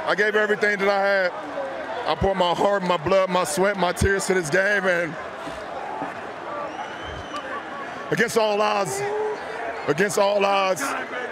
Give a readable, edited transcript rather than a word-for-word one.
I gave everything that I had. I poured my heart, my blood, my sweat, my tears to this game, and against all odds,